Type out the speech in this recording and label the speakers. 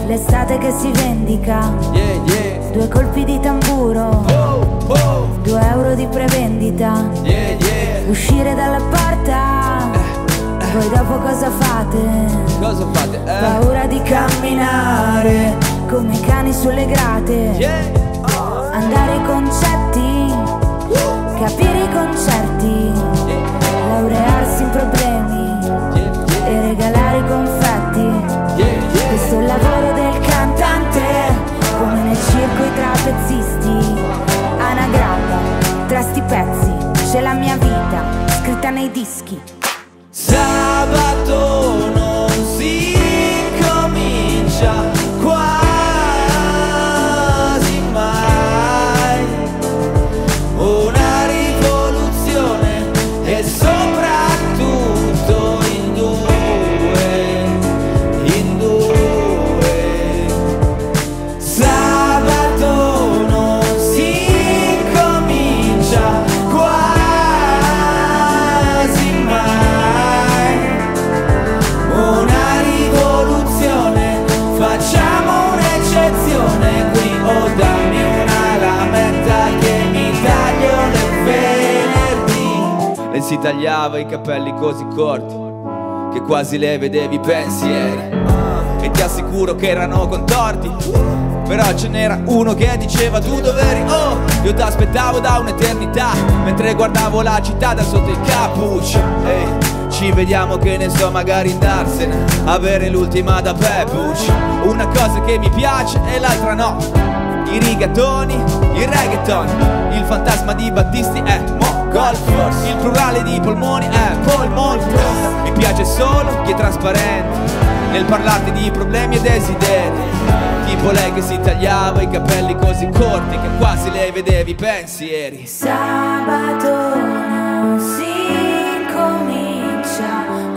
Speaker 1: l'estate che si vendica,
Speaker 2: yeah, yeah.
Speaker 1: 2 colpi di tamburo, 2 euro di prevendita,
Speaker 2: yeah, yeah.
Speaker 1: uscire dalla porta, voi dopo cosa fate?
Speaker 2: Cosa fate?
Speaker 1: Paura di camminare come i cani sulle grate,
Speaker 2: Yeah.
Speaker 1: andare ai concetti, capire i concerti, laurearsi in problemi e regalare i confetti. Questo è il lavoro del cantante, come nel circo i trapezzisti. Anagramma, tra sti pezzi c'è la mia vita scritta nei dischi.
Speaker 2: Sabato non si comincia quasi mai, una rivoluzione e soprattutto in due. Sabato non si comincia quasi mai, una rivoluzione, facciamo un'eccezione qui, o dammi una lametta che mi taglio le venerdì. Lei si tagliava i capelli così corti che quasi le vedevi i pensieri, e ti assicuro che erano contorti, però ce n'era uno che diceva tu dov'eri, oh, io t'aspettavo da un'eternità, mentre guardavo la città da sotto il cappuccio. Ehi, ci vediamo, che ne so, magari andarsene, avere l'ultima da Pepucci. Una cosa che mi piace e l'altra no, i rigatoni, il reggaeton, il fantasma di Battisti è Golf Force, il plurale di polmoni è polmoni. Mi piace solo chi è trasparente nel parlarti di problemi e desideri, tipo lei che si tagliava i capelli così corti che quasi le vedevi i pensieri.
Speaker 1: Sabato non si comincia